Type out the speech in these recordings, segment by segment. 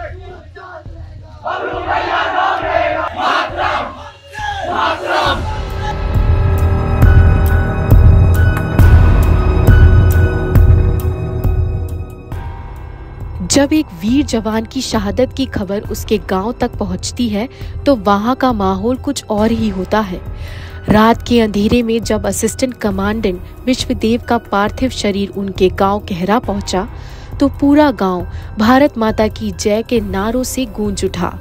जब एक वीर जवान की शहादत की खबर उसके गांव तक पहुंचती है तो वहां का माहौल कुछ और ही होता है। रात के अंधेरे में जब असिस्टेंट कमांडेंट विश्वदेव का पार्थिव शरीर उनके गांव कहरा पहुंचा तो पूरा गांव भारत माता की जय के नारों से गूंज उठा।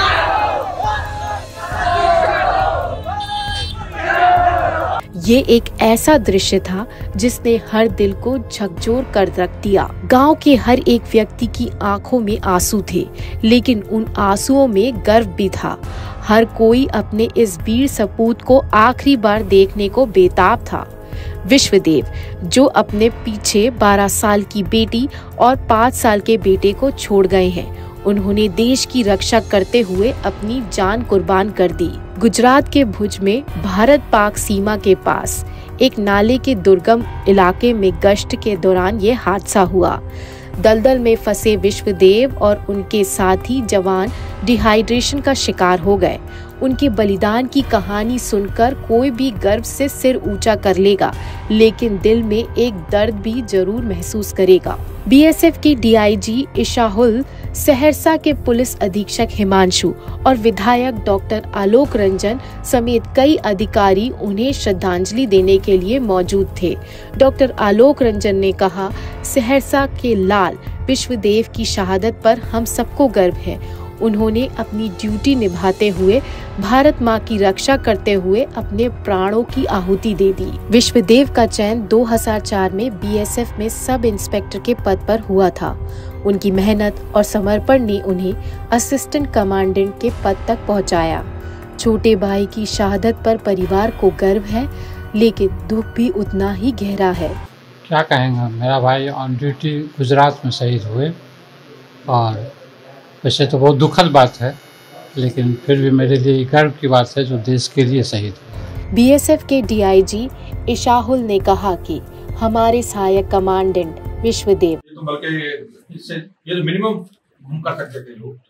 ये एक ऐसा दृश्य था जिसने हर दिल को झकझोर कर रख दिया। गांव के हर एक व्यक्ति की आंखों में आंसू थे, लेकिन उन आंसुओं में गर्व भी था। हर कोई अपने इस वीर सपूत को आखिरी बार देखने को बेताब था। विश्वदेव, जो अपने पीछे 12 साल की बेटी और 5 साल के बेटे को छोड़ गए हैं, उन्होंने देश की रक्षा करते हुए अपनी जान कुर्बान कर दी। गुजरात के भुज में भारत पाक सीमा के पास एक नाले के दुर्गम इलाके में गश्त के दौरान ये हादसा हुआ। दलदल में फंसे विश्वदेव और उनके साथी जवान डिहाइड्रेशन का शिकार हो गए। उनके बलिदान की कहानी सुनकर कोई भी गर्व से सिर ऊंचा कर लेगा, लेकिन दिल में एक दर्द भी जरूर महसूस करेगा। बीएसएफ के डीआईजी इशाहुल, सहरसा के पुलिस अधीक्षक हिमांशु और विधायक डॉक्टर आलोक रंजन समेत कई अधिकारी उन्हें श्रद्धांजलि देने के लिए मौजूद थे। डॉक्टर आलोक रंजन ने कहा, सहरसा के लाल विश्वदेव की शहादत पर हम सबको गर्व है। उन्होंने अपनी ड्यूटी निभाते हुए भारत माँ की रक्षा करते हुए अपने प्राणों की आहुति दे दी। विश्वदेव का चयन 2004 में बीएसएफ में सब इंस्पेक्टर के पद पर हुआ था। उनकी मेहनत और समर्पण ने उन्हें असिस्टेंट कमांडेंट के पद तक पहुंचाया। छोटे भाई की शहादत पर परिवार को गर्व है, लेकिन दुख भी उतना ही गहरा है। क्या कहेंगे, मेरा भाई ऑन ड्यूटी गुजरात में शहीद हुए और वैसे तो बहुत दुखद बात है, लेकिन फिर भी मेरे लिए गर्व की बात है जो देश के लिए शहीद हुए। बीएसएफ के डीआईजी इशाहुल ने कहा कि हमारे सहायक कमांडेंट विश्वदेव, तो बल्कि इससे ये तो मिनिमम हम कर सकते थे लोग,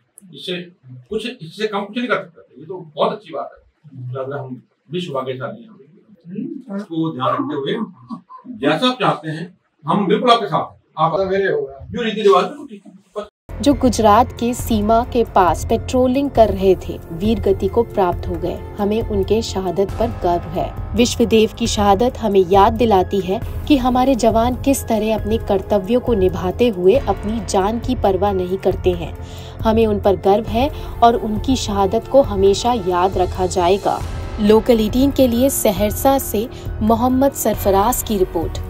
इससे कम कुछ नहीं कर सकते थे। ये तो बहुत अच्छी बात है। अगर हम विश्व भाग्यशाली हैं, उसको ध्यान रखते हुए जैसा आप चाहते हैं हम बिल्कुल आपके साथ हैं। आप जो रीति रिवाज जो गुजरात के सीमा के पास पेट्रोलिंग कर रहे थे, वीर गति को प्राप्त हो गए। हमें उनके शहादत पर गर्व है। विश्वदेव की शहादत हमें याद दिलाती है कि हमारे जवान किस तरह अपने कर्तव्यों को निभाते हुए अपनी जान की परवाह नहीं करते हैं। हमें उन पर गर्व है और उनकी शहादत को हमेशा याद रखा जाएगा। लोकल 18 के लिए सहरसा से मोहम्मद सरफराज की रिपोर्ट।